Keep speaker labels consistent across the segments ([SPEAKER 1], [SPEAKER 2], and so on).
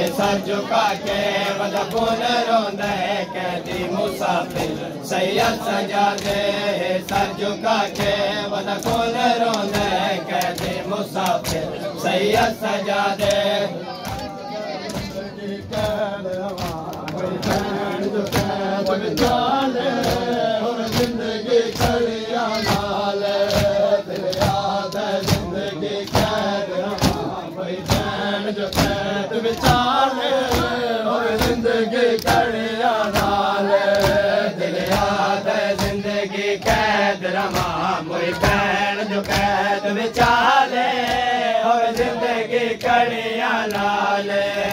[SPEAKER 1] sir झुका के वदफून रोंदा है कैदी मुसाफिर सैयद सजादे सर झुका के वदफून रोंदा है कैदी मुसाफिर सैयद सजादे जिंदगी खड़िया नाल दिल याद है जिंदगी कैद भाई बहन जो कैद विचाले और जिंदगी खड़िया नाल दिल याद है जिंदगी कैद रमा मोई बहन जो कैद विचाले और जिंदगी खड़िया नाल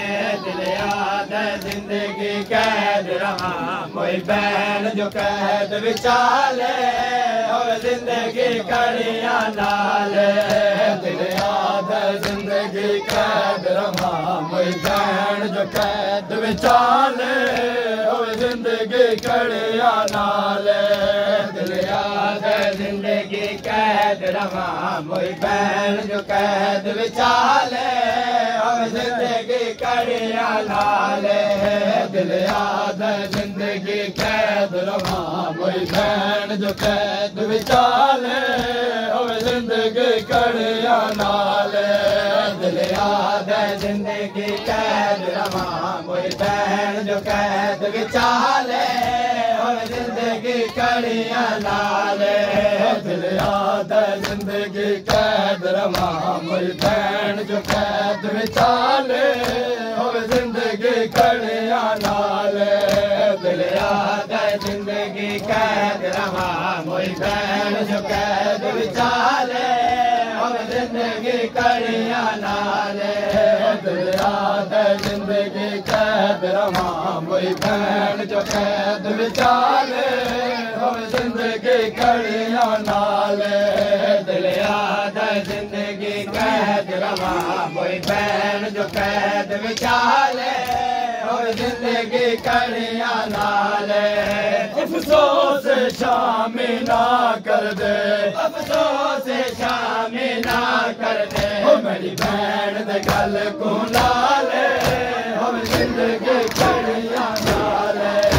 [SPEAKER 1] दिल याद है जिंदगी कैद रमा मोई बहन जो कैद विचाले और जिंदगी खड़िया नाल दिल याद है जिंदगी कैद रमा मोई बहन जो कैद विचाले और जिंदगी खड़िया नाल दिल याद है जिंदगी कैद रमा मोई बहन जो कैद विचाले और जिंदगी खड़िया नाल दिल याद है जिंदगी कैद रमा मोई बहन जो कैद विचाले और जिंदगी खड़िया नाल दिल याद है जिंदगी कैद रमा मोई बहन जो कैद विचाले और जिंदगी खड़िया नाल दिल याद है जिंदगी कैद रमा मोई बहन जो कैद विचाले और जिंदगी खड़िया नाल दिल याद है जिंदगी कैद रमा मोई बहन जो कैद विचाले और जिंदगी खड़िया नाल दिल याद है जिंदगी कैद रमा मोई बहन जो कैद विचाले और जिंदगी खड़िया नाल दिल याद है जिंदगी कैद रमा मोई बहन जो कैद विचाले और जिंदगी खड़िया नाल अफसोस शामी ना कर दे अफसोस शामी ना कर दे मेरी बहन दे गल को लाल हम जिंदगी खड़िया नाल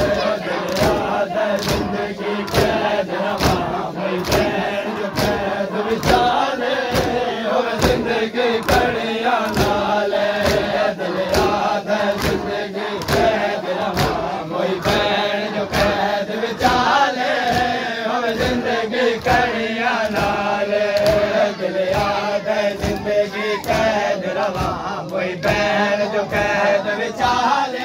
[SPEAKER 1] दिल याद है जिंदगी कैद रमा मोई बहन जो कैद विचाले हम जिंदगी खड़िया नाल दिल याद है जिंदगी कैद रमा मोई बहन जो कैद विचाले हम जिंदगी खड़िया नाल दिल याद है जिंदगी कैद रमा मोई बहन जो कैद विचाले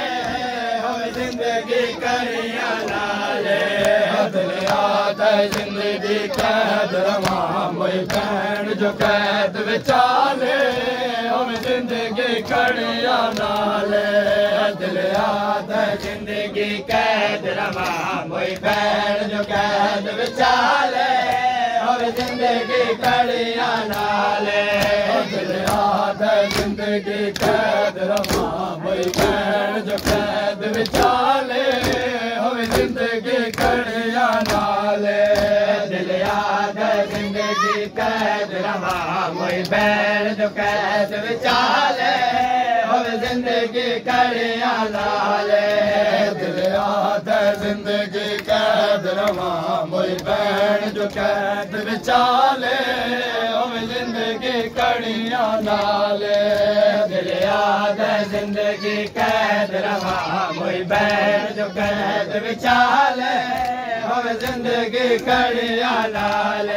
[SPEAKER 1] हम जिंदगी खड़िया नाल दिल याद है जिंदगी कैद रमा मोई बहन जो कैद विचाले हम जिंदगी खड़िया नाल दिल याद है जिंदगी कैद रमा मोई बहन जो कैद विचाले और जिंदगी खड़िया नाल दिल याद है जिंदगी कैद रमा मोई बहन जो कैद विचाले और जिंदगी खड़िया नाल दिल याद है जिंदगी कैद रमा मोई बहन जो कैद विचाले और जिंदगी खड़िया नाल दिल याद है जिंदगी कैद रमा मोई बहन जो कैद विचाले और जिंदगी खड़िया नाल दिल याद है जिंदगी कैद रमा मोई बहन जो कैद विचाले और जिंदगी खड़िया नाल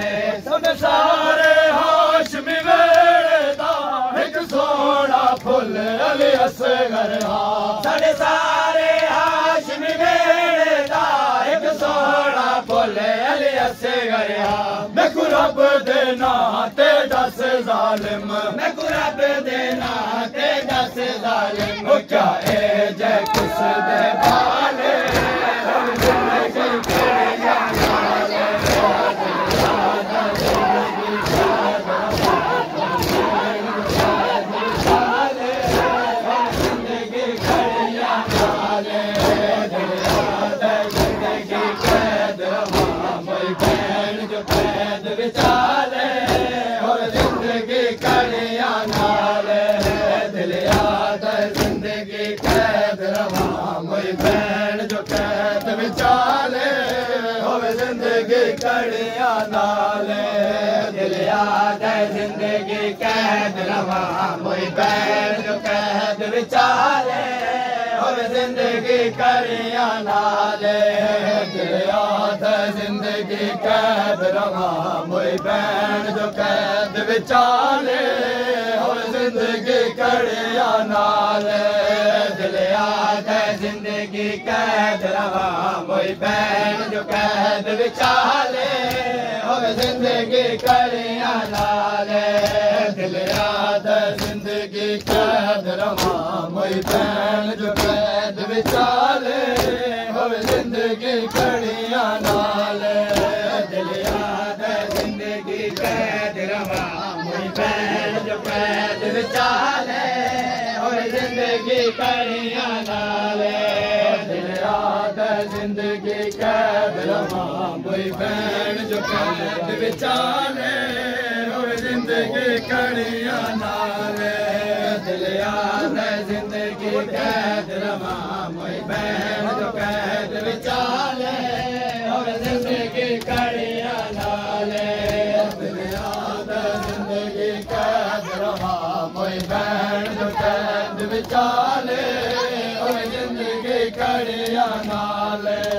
[SPEAKER 1] सब सारे हाशमी वेड़दा एक सोना फुल अली असगर साढ़े सारे हाशमी वेड़दा एक सोना फुल अली असगर मैं रब देना ते दस जालिम मैं रब देना ते दस जालिम क्या ए जय किस दे बाले जिंदगी खड़िया नाल दिल याद जिंदगी मोई भैन जो कैद विचाले होवे जिंदगी कड़िया नाले दिल याद है जिंदगी कैद रवा मोई भैन जो कैद विचाले होवे जिंदगी कड़िया नाले दिल याद है जिंदगी कैद रवा मोई भैन जो कैद विचाले होवे जिंदगी कड़िया नाले दिल याद है जिंदगी कैद रवा मोई भैन जो कैद विचाले होवे जिंदगी कड़िया नाले दिल याद है जिंदगी कैद रवा मोई भैन जो कैद विचाले होवे जिंदगी कड़िया नाले दिल याद है जिंदगी कैद रवा मोई भैन जो कैद विचाले होवे जिंदगी कड़िया नाले दिल याद है जिंदगी कैद रवा मोई भैन जो कैद विचाले होवे जिंदगी कड़िया नाले दिल याद है जिंदगी कैद रवा मोई भैन जो कैद विचाले होवे जिंदगी कड़िया नाले दिल याद है जिंदगी कैद रवा मोई भैन जो कैद विचाले होवे जिंदगी कड़िया नाले